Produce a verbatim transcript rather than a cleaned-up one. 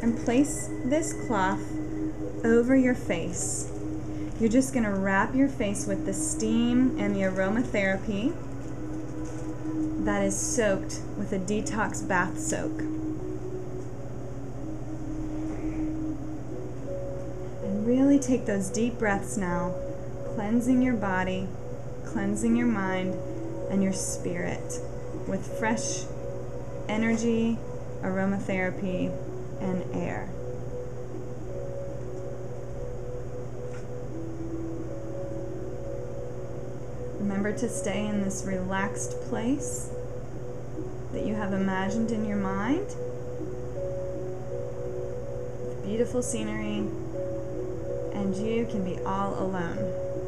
and place this cloth over your face. You're just going to wrap your face with the steam and the aromatherapy that is soaked with a detox bath soak. And really take those deep breaths now, cleansing your body, cleansing your mind and your spirit with fresh energy, aromatherapy, and air. Remember to stay in this relaxed place that you have imagined in your mind, with beautiful scenery, and you can be all alone.